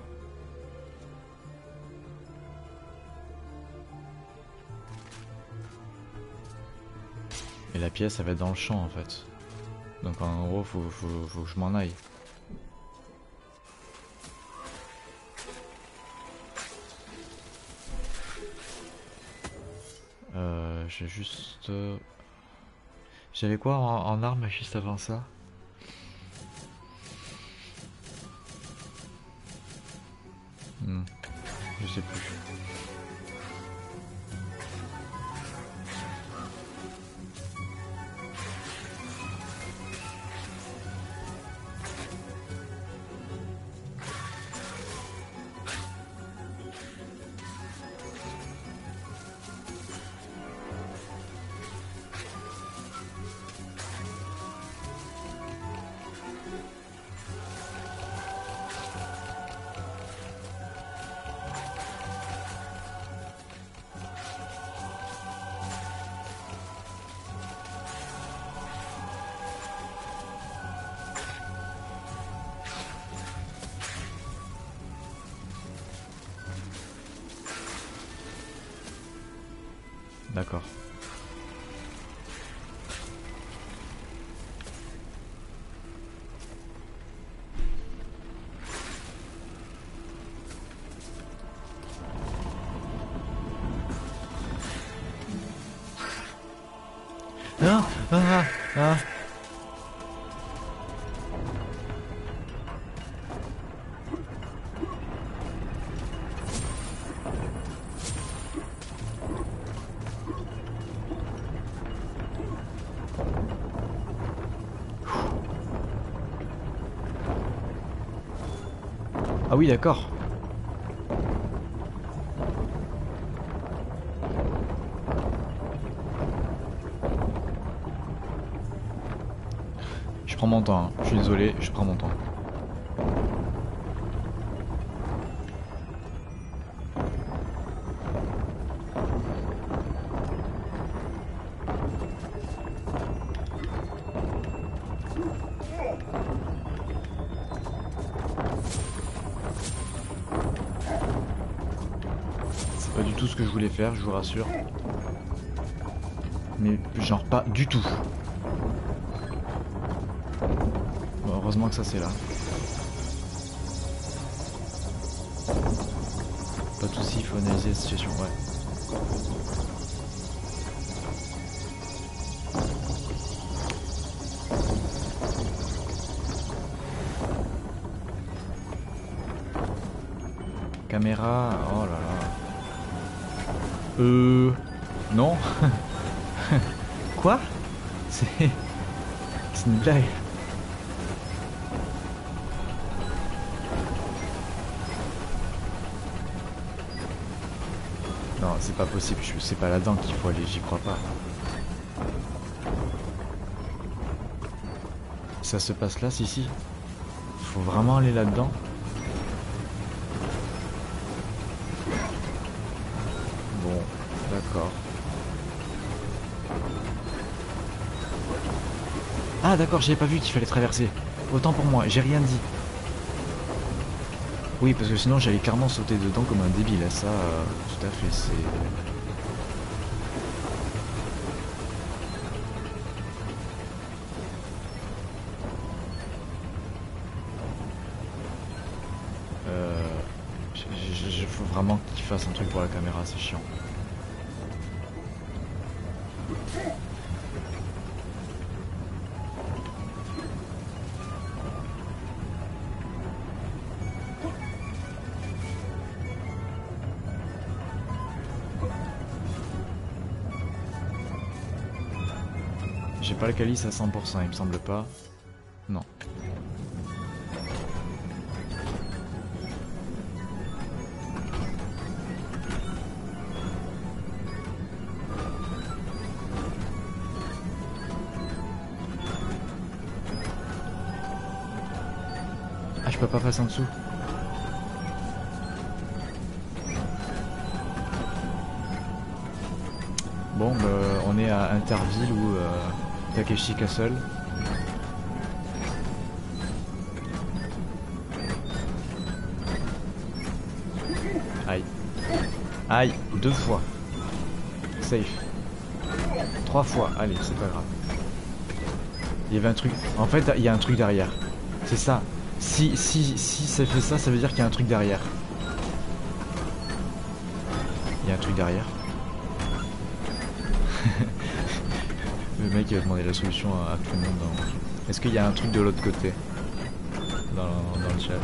Et la pièce, elle va être dans le champ en fait. Donc en gros, faut que je m'en aille. J'ai juste... J'avais quoi en arme juste avant ça? Je sais plus. D'accord. Ah, ah, ah. Ah oui, d'accord. Je prends mon temps, hein. Je suis désolé, je prends mon temps. C'est pas du tout ce que je voulais faire, je vous rassure. Mais genre pas du tout. Bon, heureusement que ça c'est là. Pas de soucis, il faut analyser la situation, ouais. Caméra, oh là là. Non. Quoi? C'est une blague. Non, c'est pas possible, c'est pas là-dedans qu'il faut aller, j'y crois pas. Ça se passe là, si. Faut vraiment aller là-dedans. Bon, d'accord. Ah d'accord, j'avais pas vu qu'il fallait traverser. Autant pour moi, j'ai rien dit. Oui, parce que sinon j'allais clairement sauter dedans comme un débile. Ça, tout à fait, c'est... Faut vraiment qu'il fasse un truc pour la caméra, c'est chiant. J'ai pas le calice à 100%, il me semble pas. Non. je peux pas passer en dessous. Bon, bah, on est à Interville ou Takeshi Castle. Aïe. Aïe, 2 fois. Safe. 3 fois, allez, c'est pas grave. Il y avait un truc. En fait, il y a un truc derrière. C'est ça. Si ça fait ça, ça veut dire qu'il y a un truc derrière. Il y a un truc derrière. Le mec il va demander la solution à tout le monde. Est-ce qu'il y a un truc de l'autre côté dans le chat?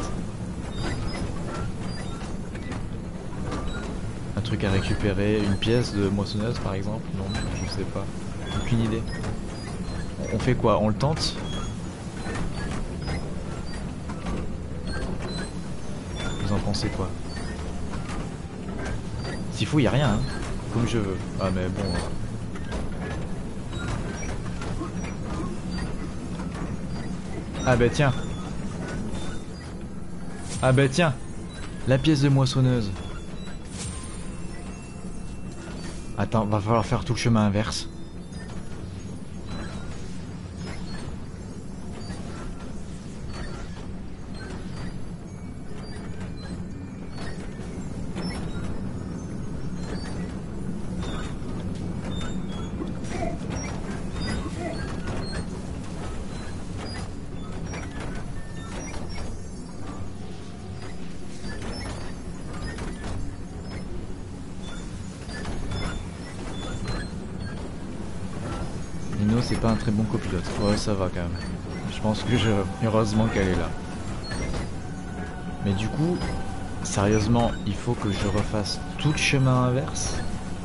Un truc à récupérer, une pièce de moissonneuse par exemple? Non, je sais pas. Aucune idée. On fait quoi? On le tente? Vous en pensez quoi? S'il faut, il n'y a rien, hein. Comme je veux. Ah mais bon... Ah bah tiens. Ah bah tiens. La pièce de moissonneuse. Attends, va falloir faire tout le chemin inverse. Nino c'est pas un très bon copilote. Ouais ça va quand même. Je pense que heureusement qu'elle est là. Mais du coup, sérieusement, il faut que je refasse tout le chemin inverse.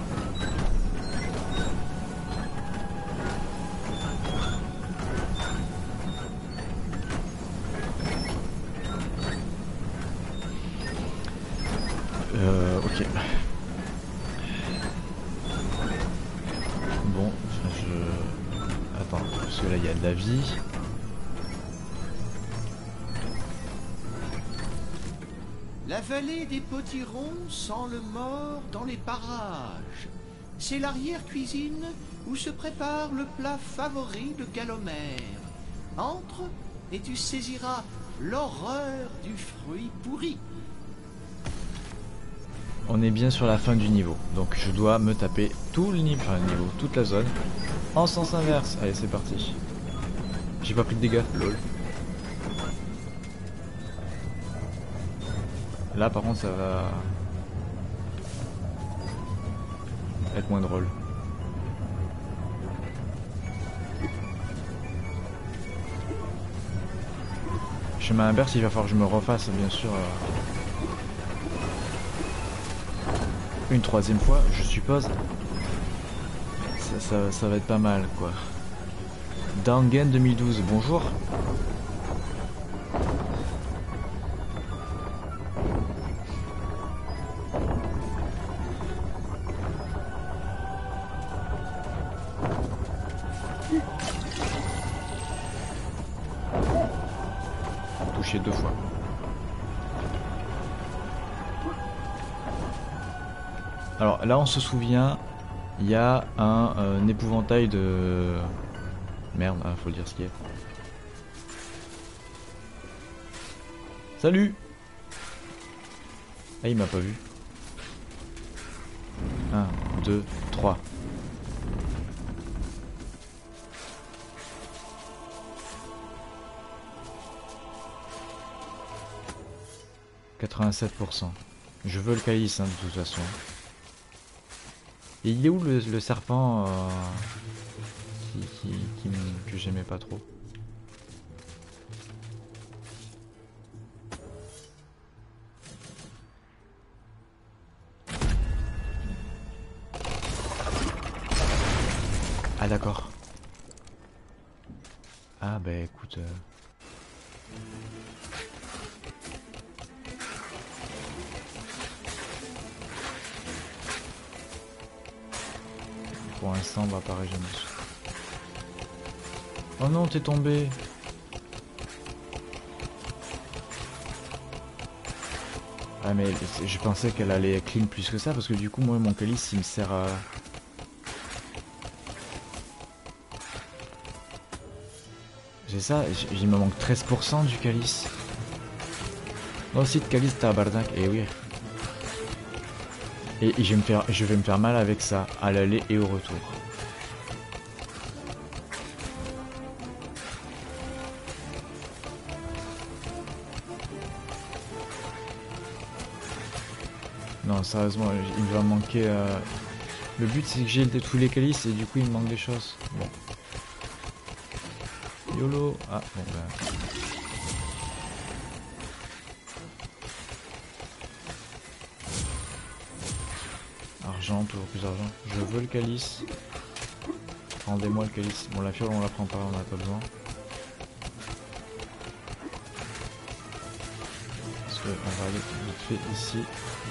Ok. Bon, attends, parce que là il y a de la vie. La vallée des potirons sent le mort dans les parages. C'est l'arrière-cuisine où se prépare le plat favori de Galomère. Entre et tu saisiras l'horreur du fruit pourri. On est bien sur la fin du niveau, donc je dois me taper tout le niveau, enfin le niveau, toute la zone, en sens inverse. Allez, c'est parti. J'ai pas pris de dégâts, lol. Là par contre ça va être moins drôle. Chemin inverse, il va falloir que je me refasse bien sûr une troisième fois, je suppose. Ça va être pas mal quoi. Dangen 2012, bonjour. Touché 2 fois. Alors là on se souvient, il y a un épouvantail de... Merde, faut le dire ce qu'il y a. Salut! Ah il m'a pas vu. 1, 2, 3. « 87%. Je veux le calice hein, de toute façon. Et il est où le serpent que j'aimais pas trop? Ah d'accord. Ah bah écoute... Pour l'instant, on va pas régénérer. Oh non, t'es tombé. Ah mais je pensais qu'elle allait clean plus que ça parce que du coup moi mon calice il me sert à... C'est ça, il me manque 13% du calice. Moi aussi de calice tabarnak, et oui. Et je vais me faire mal avec ça, à l'aller et au retour. Non, sérieusement, il va me manquer... Le but c'est que j'ai tous les calices et du coup il me manque des choses. Bon. YOLO. Ah, bon bah... Argent, toujours plus d'argent. Je veux le calice. Rendez-moi le calice. Bon, la fiole on la prend pas, on n'a pas besoin. Parce que on va aller vite fait ici.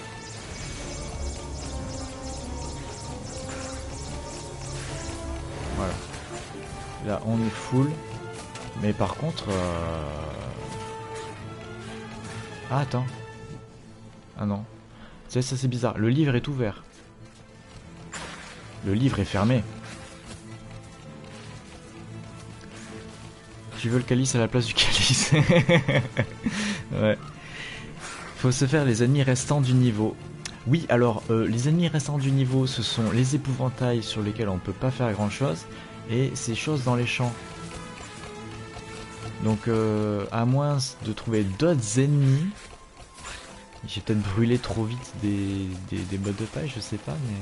Voilà. Là on est full. Mais par contre... Ah attends. Ah non. Ça c'est bizarre. Le livre est ouvert. Le livre est fermé. Tu veux le calice à la place du calice. Ouais. Faut se faire les ennemis restants du niveau. Oui, alors, les ennemis restants du niveau, ce sont les épouvantails sur lesquels on peut pas faire grand chose. Et ces choses dans les champs. Donc, à moins de trouver d'autres ennemis... J'ai peut-être brûlé trop vite des bottes de paille, je sais pas, mais...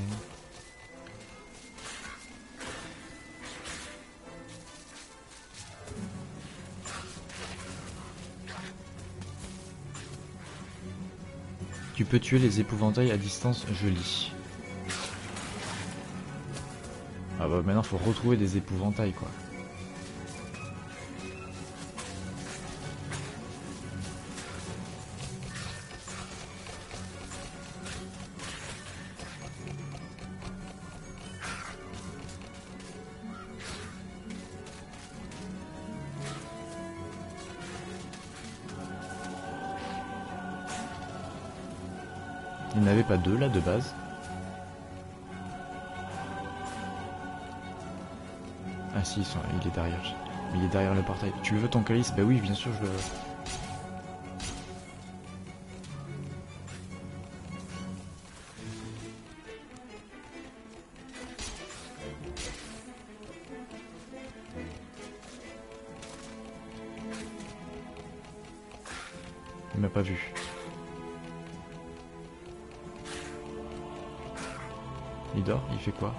Tu peux tuer les épouvantails à distance, je lis. Ah bah maintenant faut retrouver des épouvantails quoi. Il n'y en avait pas deux là de base. Ah si, il est derrière. Mais il est derrière le portail. Tu le veux ton calice? Bah oui, bien sûr je le veux. Il m'a pas vu. Il dort? Il fait quoi?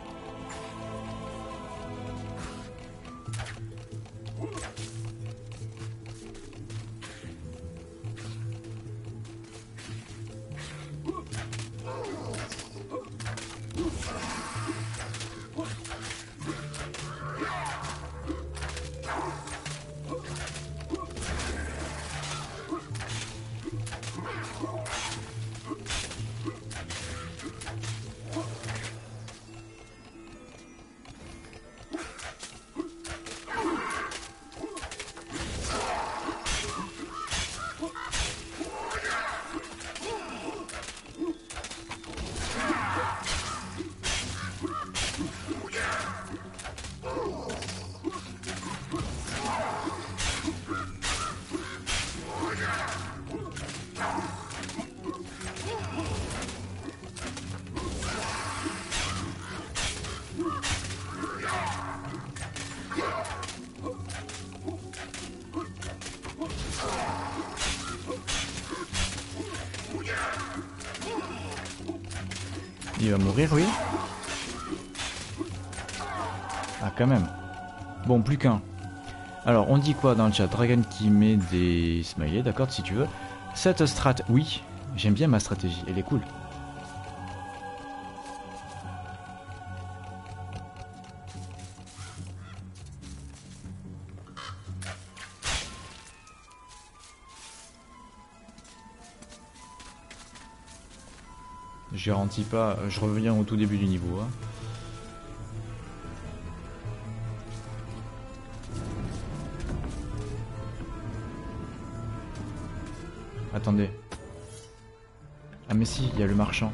Il va mourir, oui. Ah, quand même. Bon, plus qu'un. Alors, on dit quoi dans le chat? Dragon qui met des smileys, d'accord, si tu veux. Cette strat, oui. J'aime bien ma stratégie, elle est cool. Je garantis pas, je reviens au tout début du niveau. Hein. Attendez. mais si, il y a le marchand.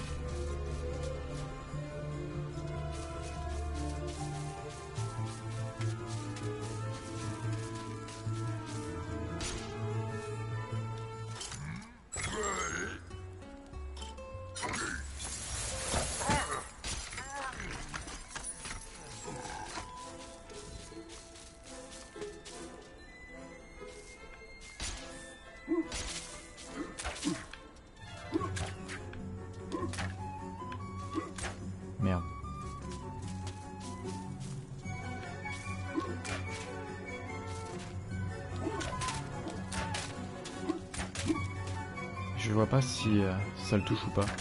Merde. Je vois pas si ça le touche ou pas.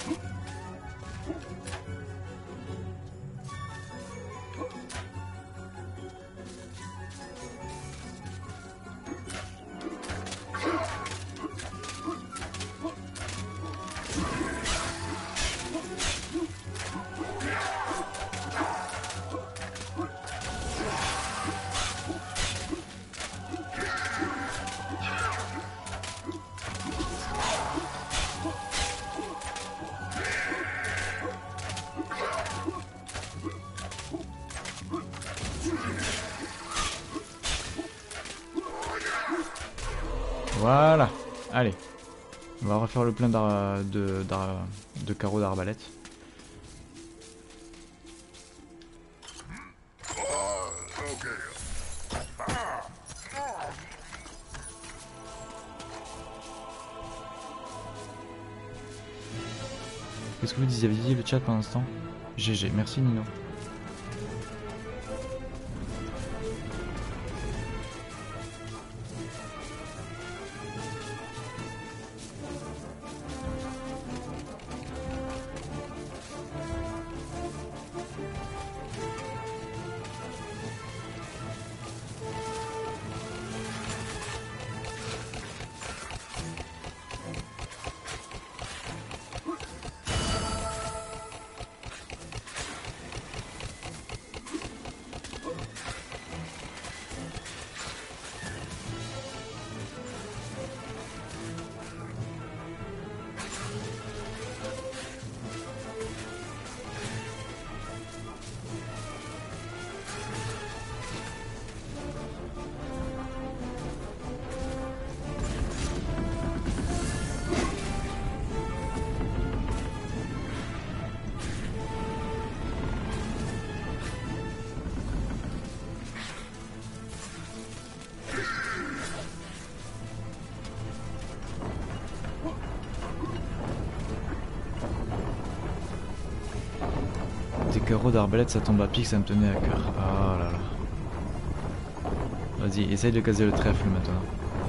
Voilà. Allez. On va refaire le plein de carreaux d'arbalète. Qu'est-ce que vous disiez le chat pendant l'instant? GG, merci Nino. Des carreaux d'arbalète, ça tombe à pic, ça me tenait à cœur. Oh là là. Vas-y, essaye de caser le trèfle maintenant.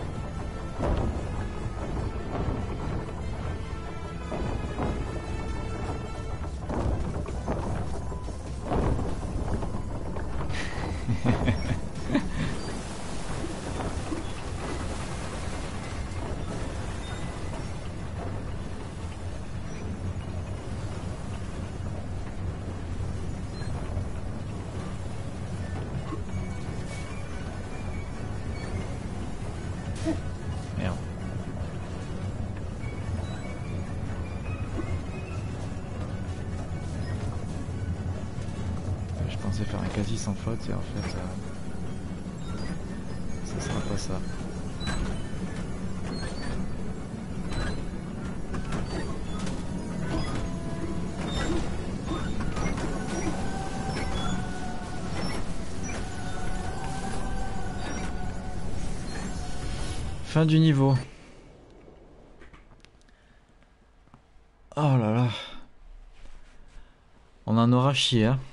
Merde. Je pensais faire un quasi sans faute et en fait ça sera pas ça. Fin du niveau. Oh là là. On en aura chié, hein.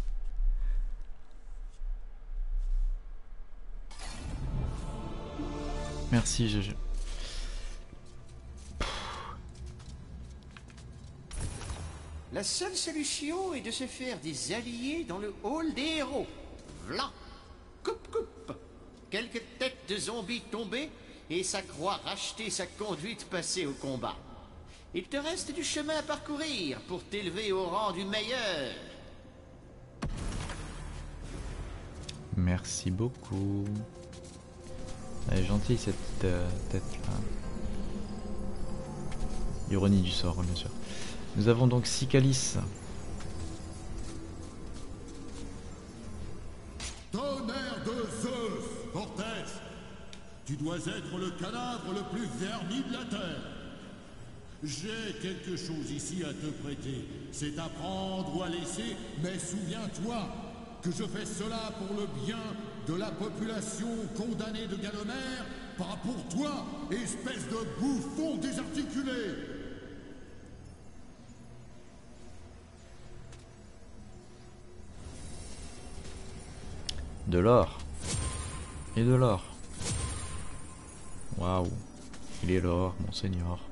Merci GG. La seule solution est de se faire des alliés dans le hall des héros. V'là. Coupe, coupe. Quelques têtes de zombies tombées et ça croit racheter sa conduite passée au combat. Il te reste du chemin à parcourir pour t'élever au rang du meilleur. Merci beaucoup. Elle est gentille cette tête là. Ironie du sort, bien sûr. Nous avons donc 6 calices. Tonnerre de Zeus, Cortés, tu dois être le cadavre le plus verni de la terre. J'ai quelque chose ici à te prêter. C'est à prendre ou à laisser, mais souviens-toi que je fais cela pour le bien de la population condamnée de Galomère, pas pour toi, espèce de bouffon désarticulé. De l'or. Et de l'or. Waouh. Il est l'or, monseigneur.